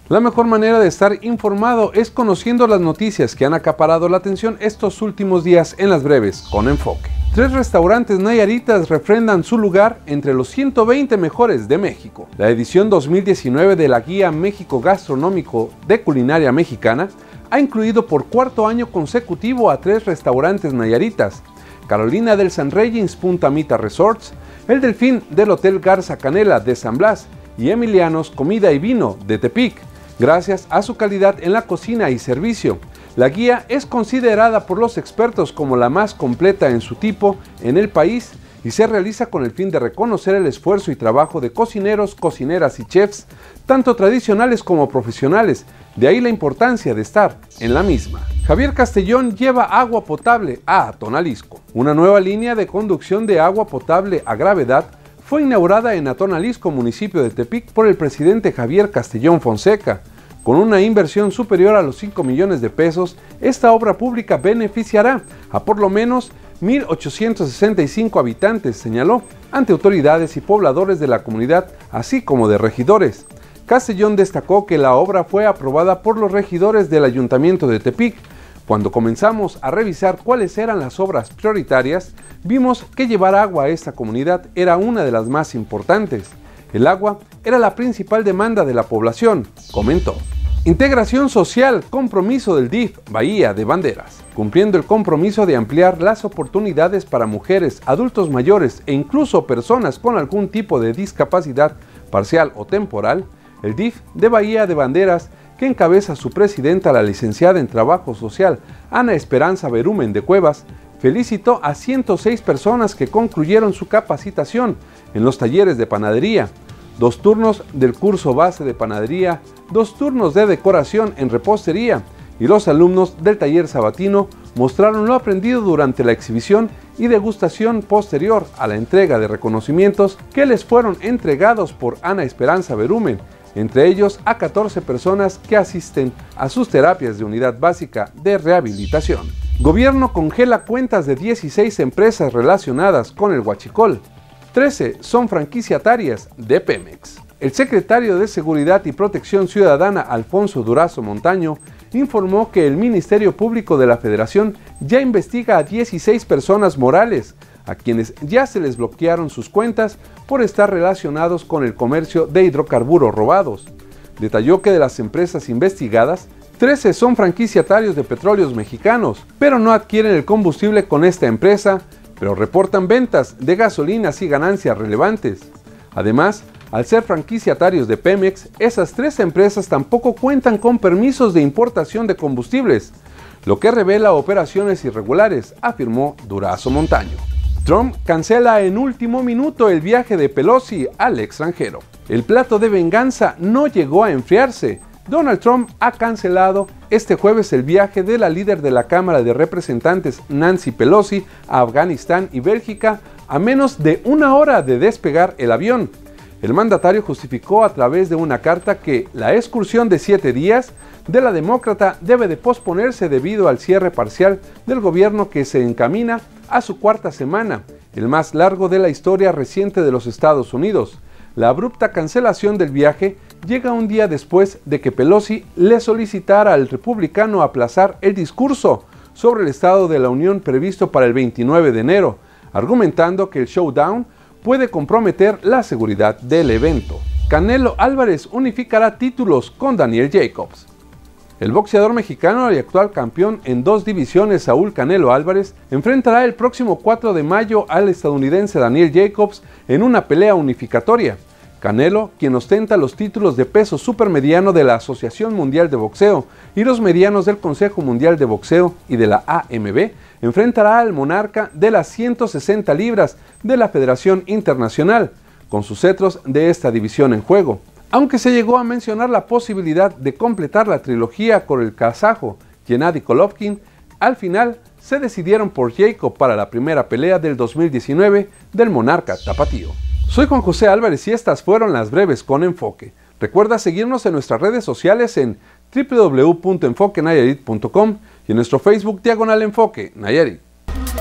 La mejor manera de estar informado es conociendo las noticias que han acaparado la atención estos últimos días en las breves con enfoque. 3 restaurantes nayaritas refrendan su lugar entre los 120 mejores de México. La edición 2019 de la Guía México Gastronómico de Culinaria Mexicana ha incluido por cuarto año consecutivo a 3 restaurantes nayaritas: Carolina del San Reyes Punta Mita Resorts, El Delfín del Hotel Garza Canela de San Blas y Emilianos Comida y Vino de Tepic, gracias a su calidad en la cocina y servicio. La guía es considerada por los expertos como la más completa en su tipo en el país y se realiza con el fin de reconocer el esfuerzo y trabajo de cocineros, cocineras y chefs, tanto tradicionales como profesionales, de ahí la importancia de estar en la misma. Javier Castellón lleva agua potable a Tonalisco. Una nueva línea de conducción de agua potable a gravedad fue inaugurada en Tonalisco, municipio de Tepic, por el presidente Javier Castellón Fonseca. Con una inversión superior a los 5 millones de pesos, esta obra pública beneficiará a por lo menos 1,865 habitantes, señaló, ante autoridades y pobladores de la comunidad, así como de regidores. Castellón destacó que la obra fue aprobada por los regidores del Ayuntamiento de Tepic. Cuando comenzamos a revisar cuáles eran las obras prioritarias, vimos que llevar agua a esta comunidad era una de las más importantes. El agua era la principal demanda de la población, comentó. Integración social, compromiso del DIF Bahía de Banderas. Cumpliendo el compromiso de ampliar las oportunidades para mujeres, adultos mayores e incluso personas con algún tipo de discapacidad parcial o temporal, el DIF de Bahía de Banderas, que encabeza su presidenta, la licenciada en Trabajo Social, Ana Esperanza Berumen de Cuevas, felicitó a 106 personas que concluyeron su capacitación en los talleres de panadería, 2 turnos del curso base de panadería, 2 turnos de decoración en repostería, y los alumnos del taller sabatino mostraron lo aprendido durante la exhibición y degustación posterior a la entrega de reconocimientos que les fueron entregados por Ana Esperanza Berumen, entre ellos a 14 personas que asisten a sus terapias de unidad básica de rehabilitación. Gobierno congela cuentas de 16 empresas relacionadas con el huachicol. 13 son franquiciatarias de Pemex. El secretario de Seguridad y Protección Ciudadana, Alfonso Durazo Montaño, informó que el Ministerio Público de la Federación ya investiga a 16 personas morales, a quienes ya se les bloquearon sus cuentas por estar relacionados con el comercio de hidrocarburos robados. Detalló que de las empresas investigadas, 13 son franquiciatarios de petróleos mexicanos, pero no adquieren el combustible con esta empresa, pero reportan ventas de gasolinas y ganancias relevantes. Además, al ser franquiciatarios de Pemex, esas 3 empresas tampoco cuentan con permisos de importación de combustibles, lo que revela operaciones irregulares, afirmó Durazo Montaño. Trump cancela en último minuto el viaje de Pelosi al extranjero. El plato de venganza no llegó a enfriarse. Donald Trump ha cancelado este jueves el viaje de la líder de la Cámara de Representantes, Nancy Pelosi, a Afganistán y Bélgica a menos de 1 hora de despegar el avión. El mandatario justificó a través de una carta que la excursión de 7 días de la demócrata debe de posponerse debido al cierre parcial del gobierno que se encamina a su 4ª semana, el más largo de la historia reciente de los Estados Unidos. La abrupta cancelación del viaje llega un día después de que Pelosi le solicitara al republicano aplazar el discurso sobre el Estado de la Unión previsto para el 29 de enero, argumentando que el showdown puede comprometer la seguridad del evento. Canelo Álvarez unificará títulos con Daniel Jacobs. El boxeador mexicano y actual campeón en 2 divisiones, Saúl Canelo Álvarez, enfrentará el próximo 4 de mayo al estadounidense Daniel Jacobs en una pelea unificatoria. Canelo, quien ostenta los títulos de peso supermediano de la Asociación Mundial de Boxeo y los medianos del Consejo Mundial de Boxeo y de la AMB, enfrentará al monarca de las 160 libras de la Federación Internacional, con sus cetros de esta división en juego. Aunque se llegó a mencionar la posibilidad de completar la trilogía con el kazajo Gennady Golovkin, al final se decidieron por Jacob para la primera pelea del 2019 del monarca tapatío. Soy Juan José Álvarez y estas fueron las breves con enfoque. Recuerda seguirnos en nuestras redes sociales en www.enfoquenayarit.com y en nuestro Facebook /Enfoque Nayarit.